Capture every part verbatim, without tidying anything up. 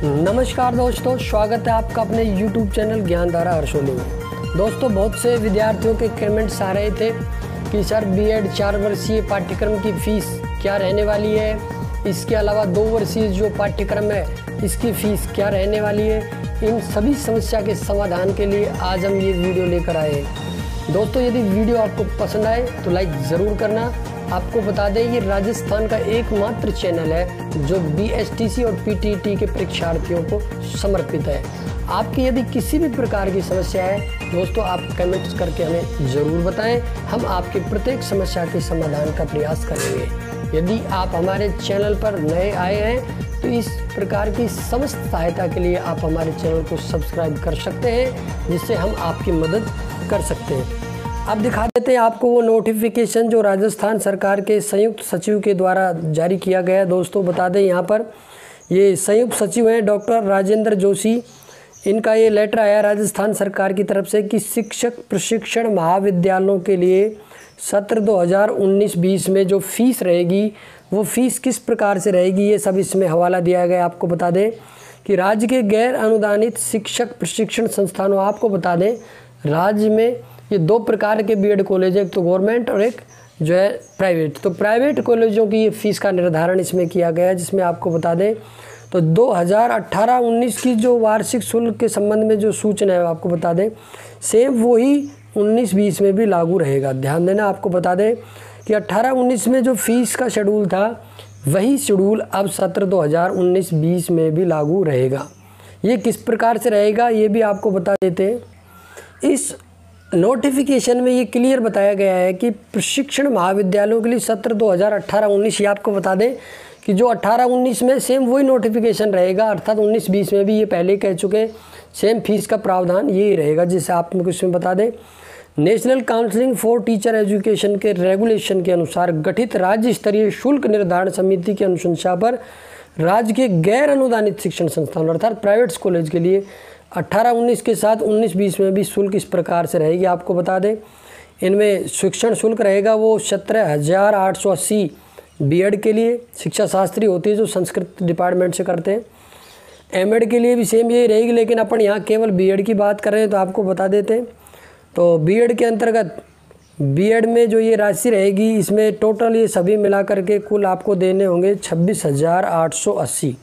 नमस्कार दोस्तों, स्वागत है आपका अपने YouTube चैनल ज्ञानधारा हर्षोली में। दोस्तों, बहुत से विद्यार्थियों के कमेंट्स आ रहे थे कि सर बीएड चार वर्षीय पाठ्यक्रम की फ़ीस क्या रहने वाली है, इसके अलावा दो वर्षीय जो पाठ्यक्रम है इसकी फ़ीस क्या रहने वाली है। इन सभी समस्या के समाधान के लिए आज हम ये वीडियो लेकर आए हैं। दोस्तों, यदि वीडियो आपको पसंद आए तो लाइक ज़रूर करना। आपको बता दें, ये राजस्थान का एकमात्र चैनल है जो बीएसटीसी और पीटीटी के परीक्षार्थियों को समर्पित है। आपकी यदि किसी भी प्रकार की समस्या है दोस्तों, आप कमेंट्स करके हमें ज़रूर बताएं। हम आपके प्रत्येक समस्या के समाधान का प्रयास करेंगे। यदि आप हमारे चैनल पर नए आए हैं तो इस प्रकार की समस्त सहायता के लिए आप हमारे चैनल को सब्सक्राइब कर सकते हैं, जिससे हम आपकी मदद कर सकते हैं। अब दिखा देते हैं आपको वो नोटिफिकेशन जो राजस्थान सरकार के संयुक्त सचिव के द्वारा जारी किया गया है। दोस्तों, बता दें यहाँ पर ये संयुक्त सचिव हैं डॉक्टर राजेंद्र जोशी। इनका ये लेटर आया राजस्थान सरकार की तरफ से कि शिक्षक प्रशिक्षण महाविद्यालयों के लिए सत्र दो हज़ार उन्नीस बीस में जो फ़ीस रहेगी वो फ़ीस किस प्रकार से रहेगी, ये सब इसमें हवाला दिया गया। आपको बता दें कि राज्य के गैर अनुदानित शिक्षक प्रशिक्षण संस्थानों, आपको बता दें राज्य में ये दो प्रकार के बीएड कॉलेज है, एक तो गवर्नमेंट और एक जो है प्राइवेट। तो प्राइवेट कॉलेजों की ये फ़ीस का निर्धारण इसमें किया गया है, जिसमें आपको बता दें तो दो हज़ार अठारह उन्नीस की जो वार्षिक शुल्क के संबंध में जो सूचना है आपको बता दें सेम वही उन्नीस बीस में भी लागू रहेगा। ध्यान देना, आपको बता दें कि अठारह उन्नीस में जो फ़ीस का शेड्यूल था वही शेड्यूल अब सत्र दो हज़ार उन्नीस बीस में भी लागू रहेगा। ये किस प्रकार से रहेगा ये भी आपको बता देते हैं। इस नोटिफिकेशन में ये क्लियर बताया गया है कि प्रशिक्षण महाविद्यालयों के लिए सत्र दो हज़ार अठारह उन्नीस, ये आपको बता दें कि जो अठारह उन्नीस में सेम वही नोटिफिकेशन रहेगा, अर्थात उन्नीस बीस में भी ये पहले कह चुके सेम फीस का प्रावधान यही रहेगा। जिससे आप मुझे इसमें बता दें national counselling for teacher education के रेगुलेशन के अनुसार गठित राज्य स्तरीय शुल्क निर्धारण समिति की अनुशंसा पर राज्य के गैर अनुदानित शिक्षण संस्थान अर्थात प्राइवेट कॉलेज के लिए अठारह उन्नीस के साथ उन्नीस बीस में भी शुल्क इस प्रकार से रहेगी। आपको बता दें इनमें शिक्षण शुल्क रहेगा वो सत्रह हज़ार आठ सौ अस्सी बीएड के लिए, शिक्षा शास्त्री होती है जो संस्कृत डिपार्टमेंट से करते हैं। एमएड के लिए भी सेम यही रहेगी, लेकिन अपन यहाँ केवल बीएड की बात कर रहे हैं तो आपको बता देते हैं। तो बीएड के अंतर्गत बीएड में जो ये राशि रहेगी इसमें टोटल ये सभी मिला करके कुल आपको देने होंगे छब्बीस हज़ार आठ सौ अस्सी।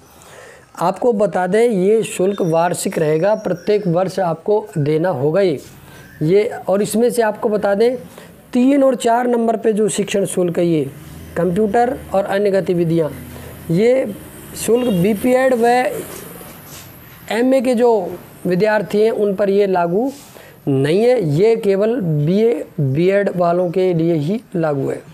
आपको बता दें ये शुल्क वार्षिक रहेगा, प्रत्येक वर्ष आपको देना होगा ये ये और इसमें से आपको बता दें तीन और चार नंबर पे जो शिक्षण शुल्क है ये कंप्यूटर और अन्य गतिविधियाँ, ये शुल्क बीपीएड व एमए के जो विद्यार्थी हैं उन पर ये लागू नहीं है, ये केवल बीए बीएड वालों के लिए ही लागू है।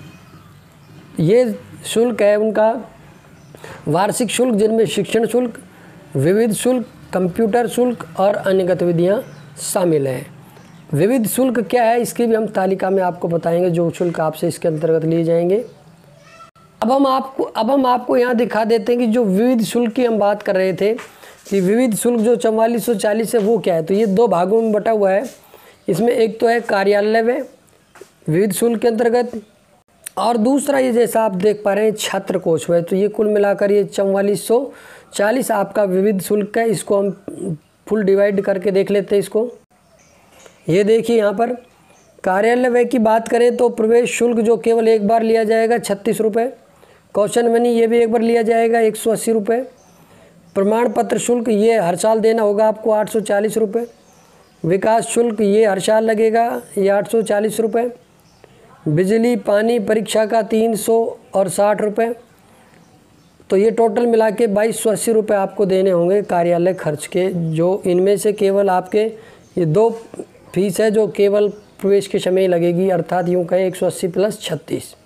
ये शुल्क है उनका वार्षिक शुल्क, जिनमें शिक्षण शुल्क, विविध शुल्क, कंप्यूटर शुल्क और अन्य गतिविधियाँ शामिल हैं। विविध शुल्क क्या है इसकी भी हम तालिका में आपको बताएंगे, जो शुल्क आपसे इसके अंतर्गत लिए जाएंगे। अब हम आपको अब हम आपको यहाँ दिखा देते हैं कि जो विविध शुल्क की हम बात कर रहे थे कि विविध शुल्क जो चौवालीस सौ चालीस है वो क्या है। तो ये दो भागों में बटा हुआ है। इसमें एक तो है कार्यालय में विविध शुल्क के अंतर्गत, और दूसरा ये जैसा आप देख पा रहे हैं छात्र कोष है। तो ये कुल मिलाकर ये चौवालीस सौ चालीस आपका विविध शुल्क है। इसको हम फुल डिवाइड करके देख लेते हैं इसको। ये देखिए यहाँ पर कार्यालय व्यय की बात करें तो प्रवेश शुल्क जो केवल एक बार लिया जाएगा छत्तीस रुपये, कौशन मनी ये भी एक बार लिया जाएगा एक सौ अस्सी रुपये, प्रमाण पत्र शुल्क ये हर साल देना होगा आपको आठ सौ चालीस रुपये, विकास शुल्क ये हर साल लगेगा ये आठ सौ चालीस रुपये, बिजली पानी परीक्षा का तीन सौ और साठ रुपये। तो ये टोटल मिला के बाईस सौ अस्सी रुपये आपको देने होंगे कार्यालय खर्च के, जो इनमें से केवल आपके ये दो फीस है जो केवल प्रवेश के समय लगेगी, अर्थात यूँ कहें एक सौ अस्सी प्लस छत्तीस।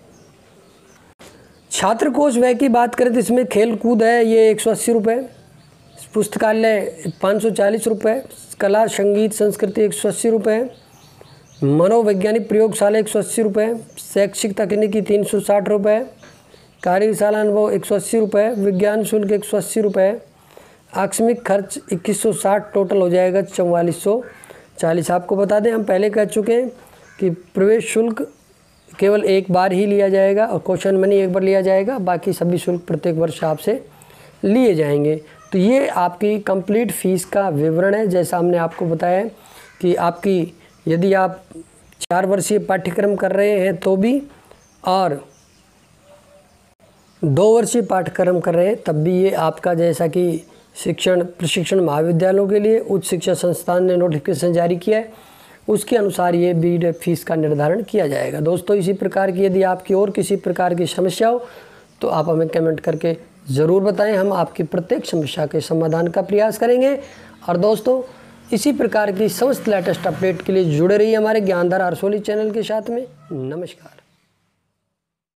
छात्र कोष व्यय की बात करें तो इसमें खेल कूद है ये एक सौ अस्सी रुपये, पुस्तकालय पाँच सौ चालीस रुपये, कला संगीत संस्कृति एक सौ अस्सी रुपये, मनोवैज्ञानिक प्रयोगशाला एक सौ अस्सी रुपये, शैक्षिक तकनीकी तीन सौ साठ रुपये, कार्यशाला अनुभव एक सौ अस्सी रुपये, विज्ञान शुल्क एक सौ अस्सी रुपये, आकस्मिक खर्च इक्कीस सौ साठ, टोटल हो जाएगा चौवालीस सौ चालीस। आपको बता दें हम पहले कह चुके हैं कि प्रवेश शुल्क केवल एक बार ही लिया जाएगा और क्वेश्चन मनी एक बार लिया जाएगा, बाकी सभी शुल्क प्रत्येक वर्ष आपसे लिए जाएंगे। तो ये आपकी कंप्लीट फ़ीस का विवरण है। जैसा हमने आपको बताया कि आपकी यदि आप चार वर्षीय पाठ्यक्रम कर रहे हैं तो भी, और दो वर्षीय पाठ्यक्रम कर रहे हैं तब भी ये आपका, जैसा कि शिक्षण प्रशिक्षण महाविद्यालयों के लिए उच्च शिक्षा संस्थान ने नोटिफिकेशन जारी किया है, उसके अनुसार ये बीएड फीस का निर्धारण किया जाएगा। दोस्तों, इसी प्रकार की यदि आपकी और किसी प्रकार की समस्या हो तो आप हमें कमेंट करके ज़रूर बताएं, हम आपकी प्रत्येक समस्या के समाधान का प्रयास करेंगे। और दोस्तों, इसी प्रकार की समस्त लेटेस्ट अपडेट के लिए जुड़े रहिए हमारे ज्ञानधारा रसोली चैनल के साथ में। नमस्कार।